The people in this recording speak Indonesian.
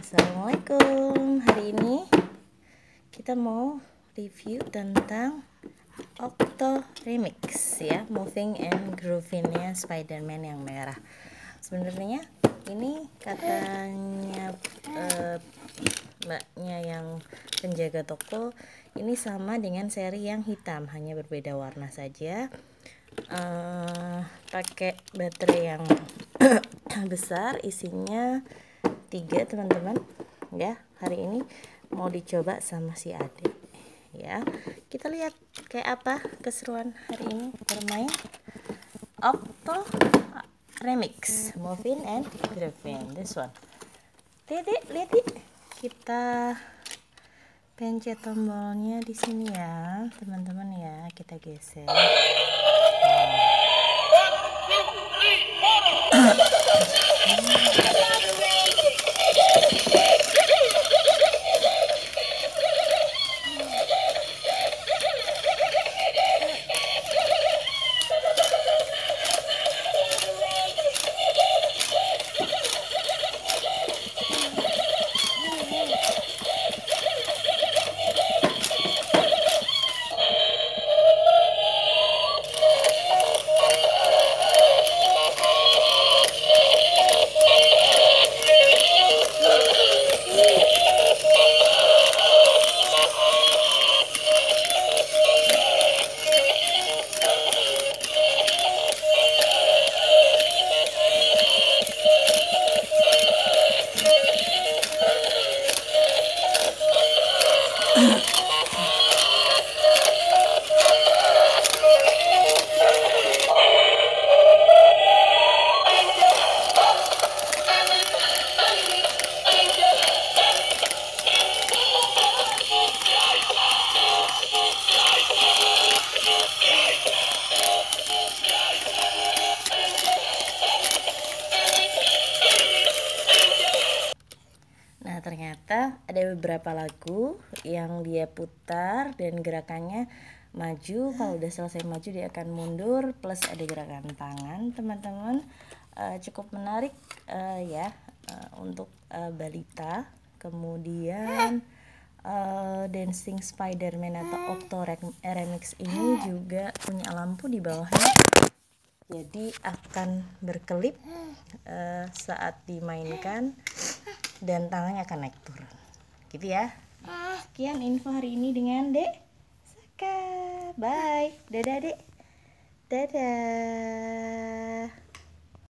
Assalamualaikum. Hari ini kita mau review tentang Octo Remix ya, Moving and Grooving-nya Spider-Man yang merah. Sebenarnya ini katanya mbaknya yang penjaga toko, ini sama dengan seri yang hitam, hanya berbeda warna saja. Pakai baterai yang besar, isinya 3 teman-teman ya. Hari ini mau dicoba sama si adik ya. Kita lihat kayak apa keseruan hari ini bermain Octo Remix Moving and Grooving. This one. Lihat kita pencet tombolnya di sini ya teman-teman ya, kita geser. Nah, ternyata ada beberapa lagu yang dia putar dan gerakannya maju. Kalau udah selesai maju dia akan mundur, plus ada gerakan tangan teman-teman. Cukup menarik ya untuk balita. Kemudian Dancing Spider-Man atau Octo Remix ini juga punya lampu di bawahnya, jadi akan berkelip saat dimainkan dan tangannya akan naik turun gitu ya. Sekian info hari ini dengan Dek Saka. Bye. Dadah Dek. Dadah.